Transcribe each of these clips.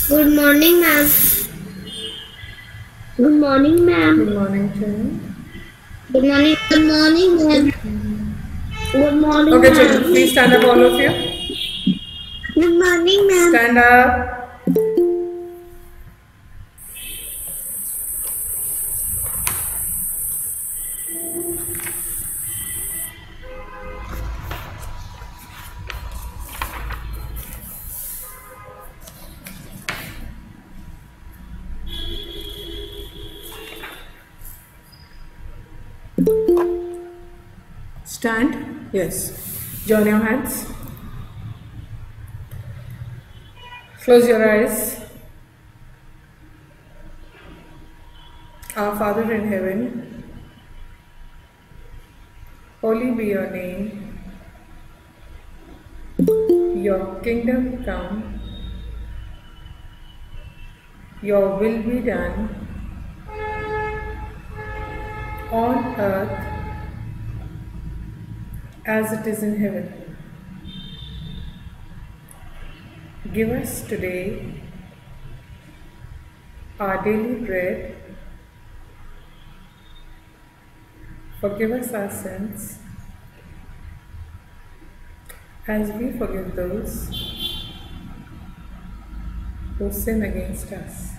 Good morning, ma'am. Good morning, ma'am. Good morning, children. Good morning. Good morning, ma'am. Good morning, Okay, children, ma'am. please stand up, all of you. Good morning, ma'am. Stand up. Stand. Yes. Join your hands. Close your eyes. Our Father in heaven, holy be your name. Your kingdom come. Your will be done on earth as it is in heaven. Give us today our daily bread. Forgive us our sins as we forgive those who sin against us.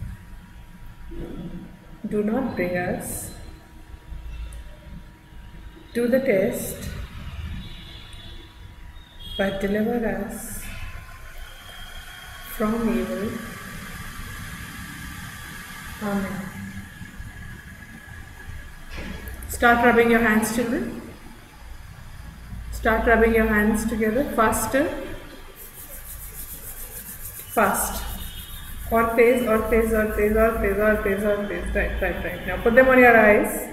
Do not bring us to the test, but deliver us from evil. Amen. Start rubbing your hands, children. Start rubbing your hands together faster. Fast. Or face, or face, or face, or face, or face, or face. Right. Now put them on your eyes.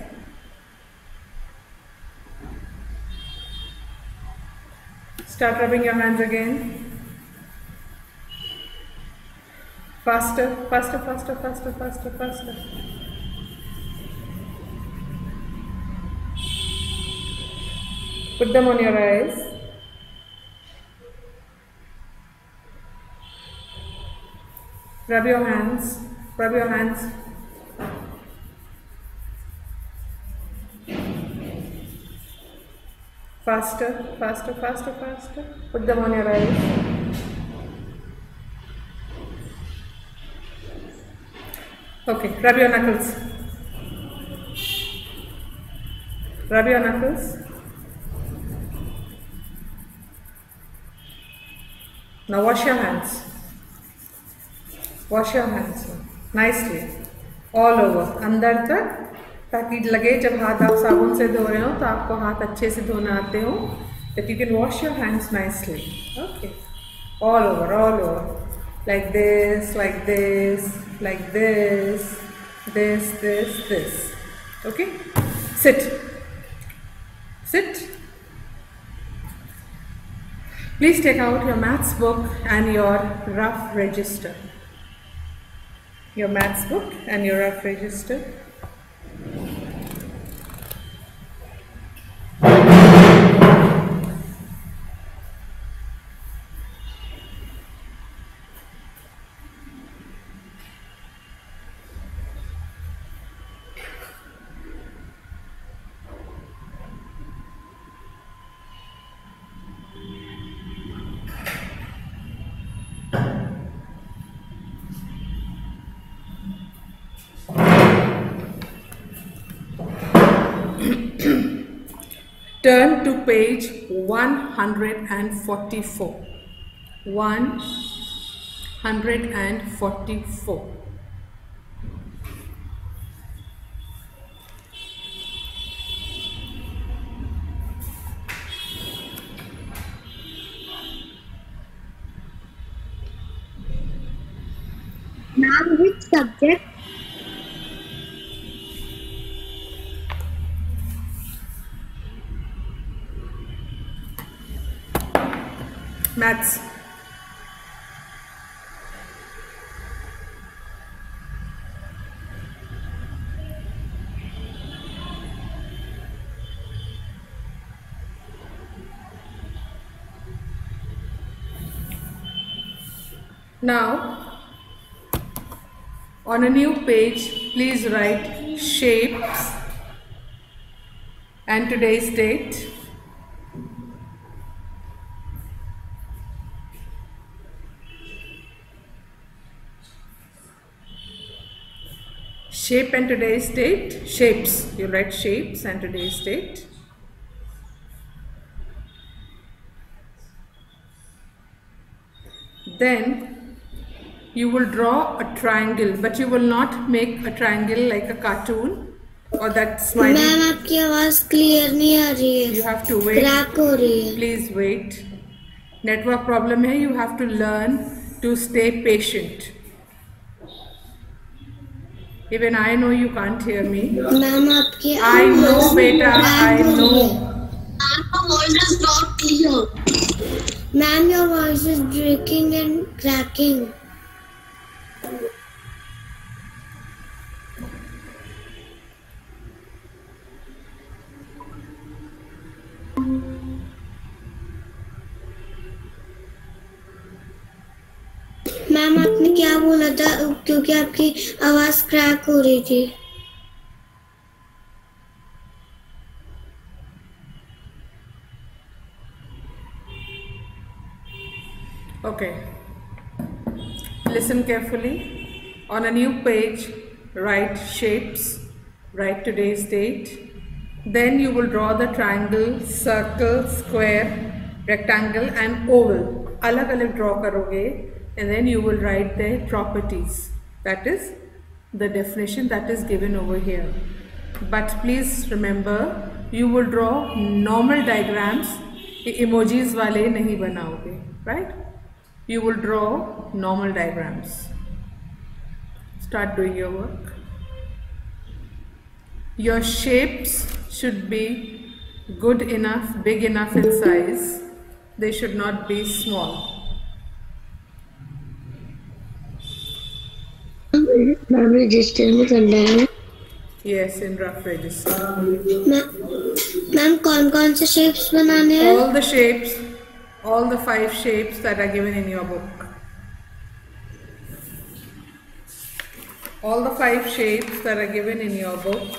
Start rubbing your hands again. Faster. Put them on your eyes. Rub your hands. Rub your hands. Faster. Put them on your eyes. Okay, rub your knuckles. Rub your knuckles. Now wash your hands. Wash your hands nicely. All over. अंदर तक, ताकि लगे जब हाथ आप साबुन से धो रहे हो तो आपको हाथ अच्छे से धोने आते हो. That you can wash your hands nicely. Okay. All over. Like this, like this, like this, this. Okay? Sit. Please take out your maths book and your rough register. Your maths book and your rough register. Turn to page 144. 144. Ma'am, which subject? Maths. Now, On a new page, please write shapes and today's date. Shape and today's date. Shapes. You write shapes and today's date. Then you will draw a triangle, but you will not make a triangle like a cartoon or that smiley. Ma'am आपकी आवाज clear नहीं आ रही है. You have to wait. Crack हो रही है. Please wait. Network problem है. You have to learn to stay patient. Even I know you can't hear me. Ma'am आपकी I know, beta. I know. Your voice is not clear. Ma'am, your voice is breaking and cracking. Ma'am आपने क्या बोला था, क्योंकि आपकी आवाज crack हो रही थी. Okay. Listen carefully. On a new page, write shapes, write today's date. Then you will draw the triangle, circle, square, rectangle and oval. अलग-अलग draw करोगे and then you will write their properties. That is the definition that is given over here. But please remember, you will draw normal diagrams. Emojis वाले नहीं बनाओगे, right? You will draw normal diagrams. Start doing your work. Your shapes should be good enough, big enough in size. They should not be small. Ma'am register में करना है. Yes, in rough register. Ma'am कौन कौन से shapes बनाने हैं? All the shapes, all the 5 shapes that are given in your book. All the 5 shapes that are given in your book.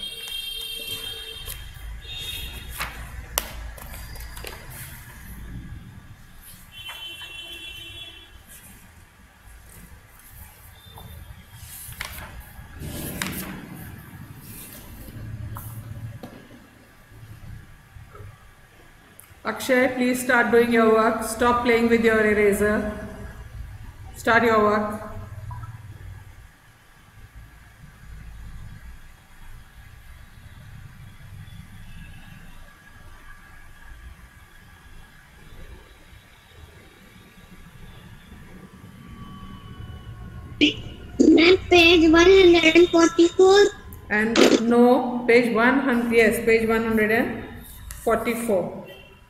Akshay, please start doing your work. Stop playing with your eraser. Start your work. Page 144. And no, page 100. Yes, page 144.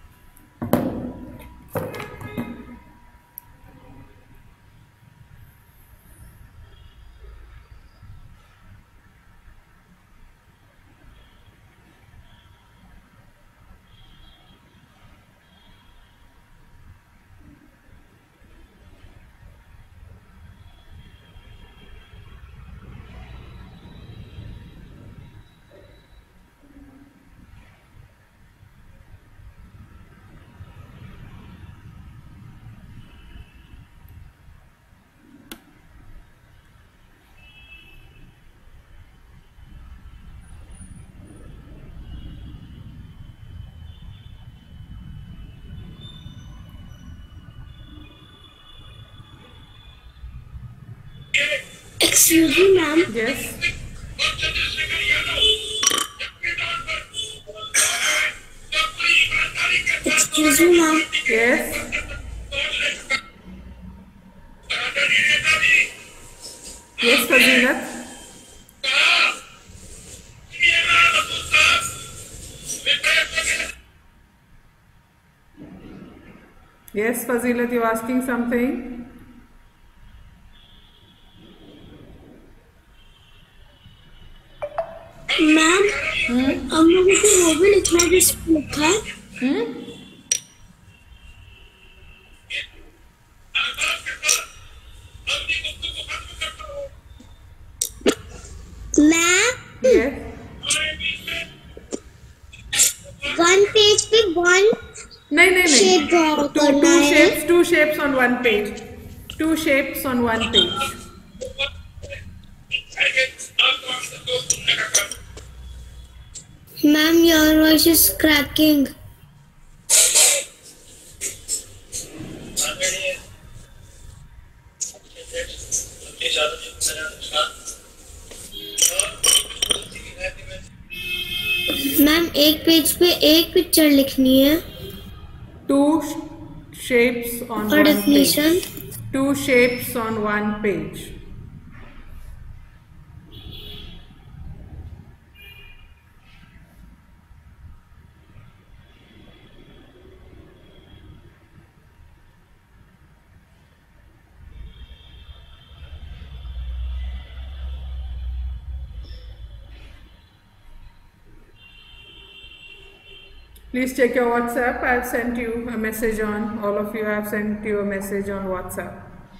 Excuse me, ma'am. Yes. Excuse me, ma'am. Yes. Yes, Fazilat. Yes, Fazilat, you're asking something? Ma'am हम लोगों को वो भी लिखना है जिस book है. Two shapes on one page. Two shapes on one page. Ma'am, your voice is cracking. Ma'am एक पेज पे एक पिक्चर लिखनी है. Two shapes on और one definition. page. Two shapes on one page. Please check your WhatsApp. I have sent you a message on, all of you have sent you a message on WhatsApp.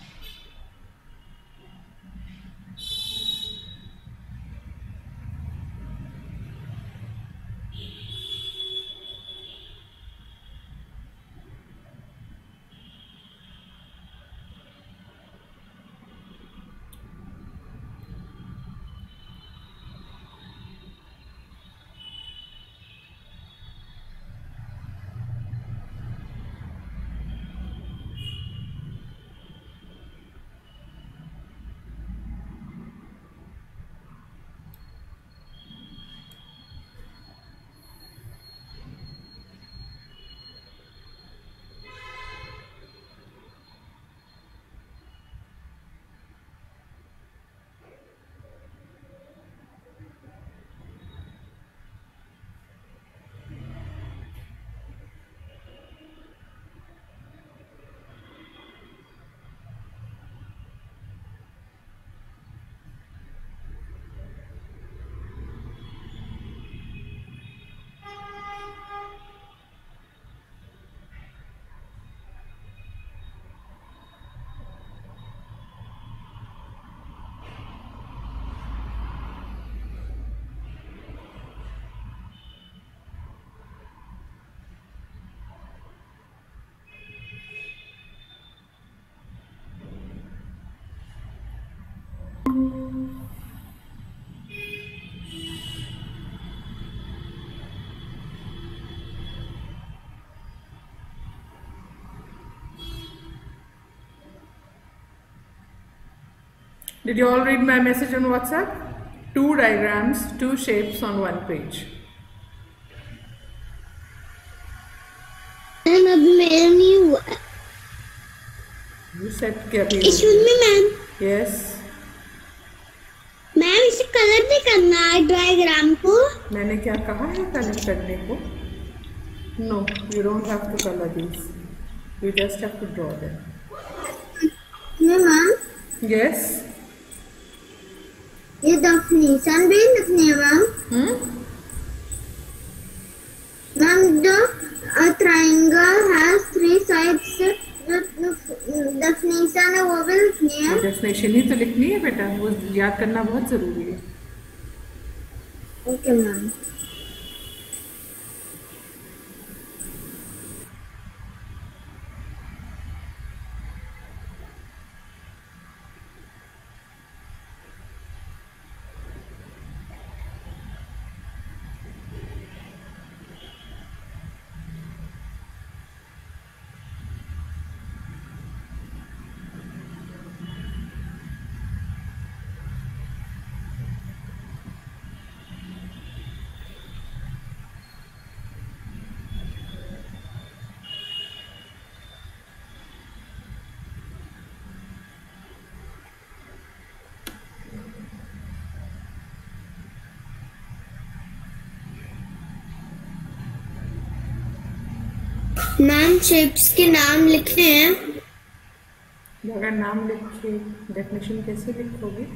Did you all read my message on WhatsApp? Two diagrams, two shapes on one page. Ma'am अभी मेरा नहीं हुआ. You said क्या भी? Excuse me, ma'am. Yes. Ma'am इसे colour भी करना है डायग्राम को. मैंने क्या कहा है कलर करने को? No, you don't have to color these. You just have to draw them. Ma'am Yes. ये डेफिनेशन भी लिखनी है मैम. मैम जो a triangle has three sides, definition है वो भी लिखनी है. डेफिनेशन ही तो लिखनी है बेटा, वो याद करना बहुत जरूरी है. Okay ma'am. मैम शेप्स के नाम लिखने हैं. अगर नाम लिख के डेफिनेशन कैसे लिखोगे?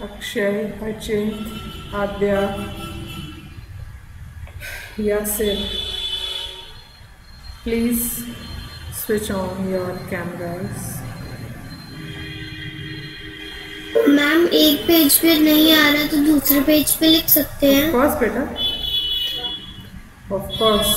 Akshay, Hachint, Adya, Yasir, please switch on your cameras. Ma'am एक पेज पे नहीं आ रहा तो दूसरे पेज पे लिख सकते हैं? Of course बेटा, of course.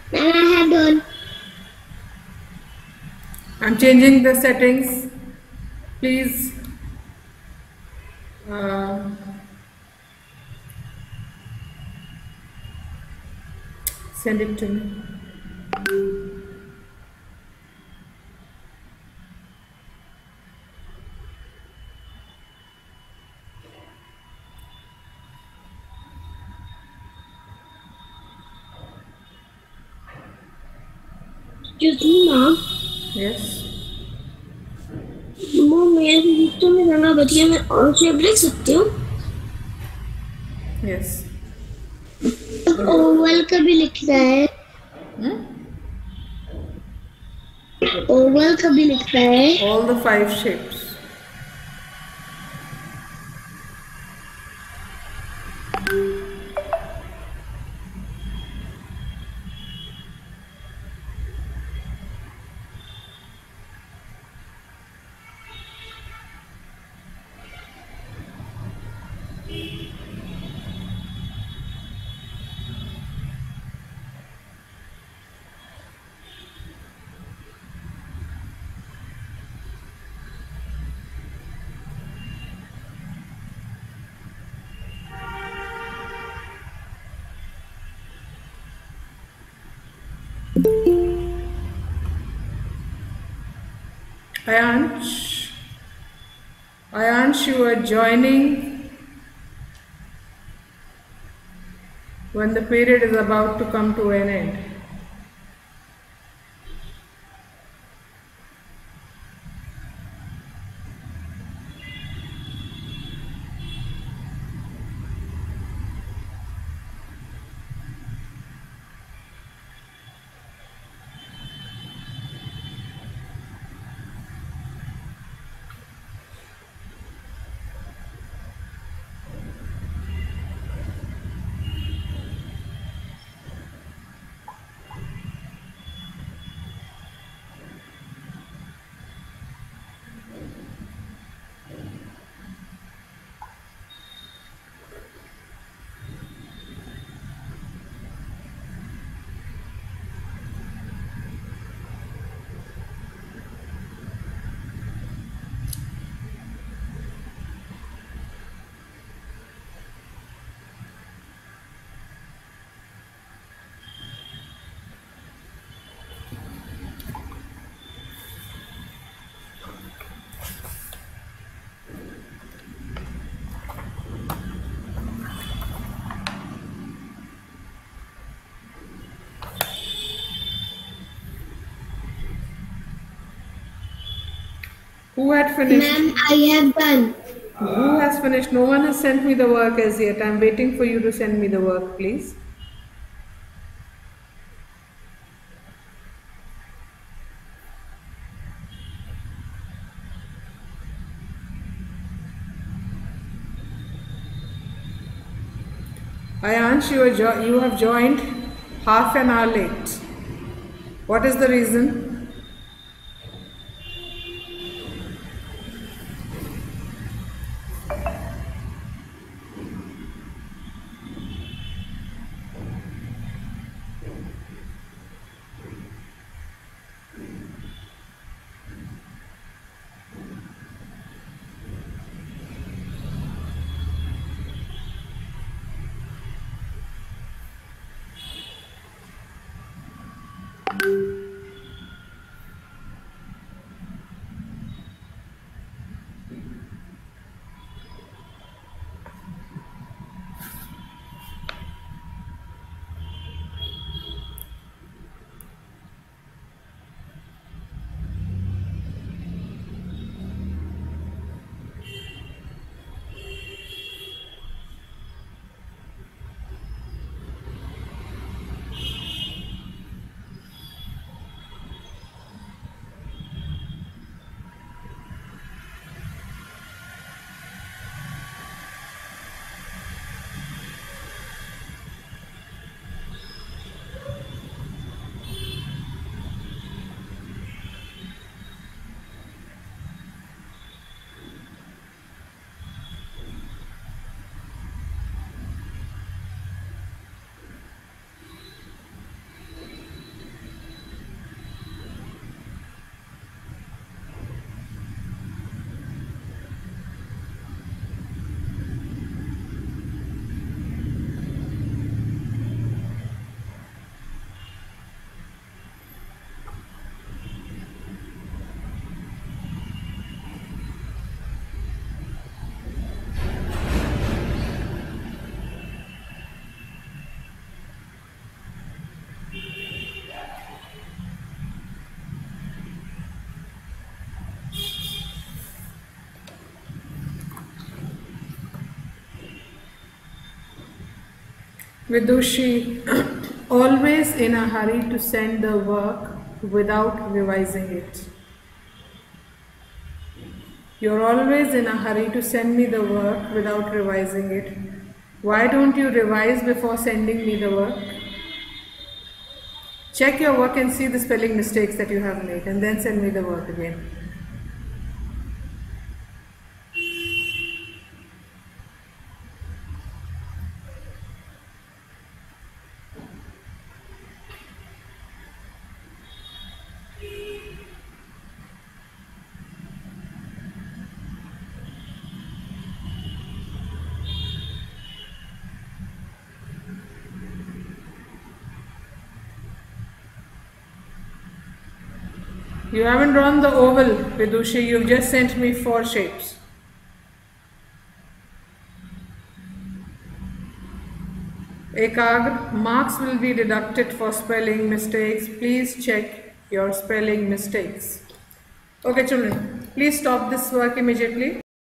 And I have done. I'm changing the settings. Please send it to me. Excuse me, Mom. Yes. वो मेरे लिस्ट में रंगा बतिया मैं और शेप लिख सकती हूँ. Yes. ओवल का भी लिखना है. ओवल का भी लिखना है. All the 5 shapes. Ayansh, you are joining when the period is about to come to an end. Who had finished? Ma'am, I have done. Who has finished? No one has sent me the work as yet. I'm waiting for you to send me the work, please. Ayansh, you have joined half an hour late. What is the reason? Vidushi, always in a hurry to send the work without revising it. You're always in a hurry to send me the work without revising it. Why don't you revise before sending me the work? Check your work and see the spelling mistakes that you have made and then send me the work again. You haven't drawn the oval, Vidushi. You've just sent me 4 shapes. Ekagra, marks will be deducted for spelling mistakes. Please check your spelling mistakes. Okay, children, please stop this work immediately.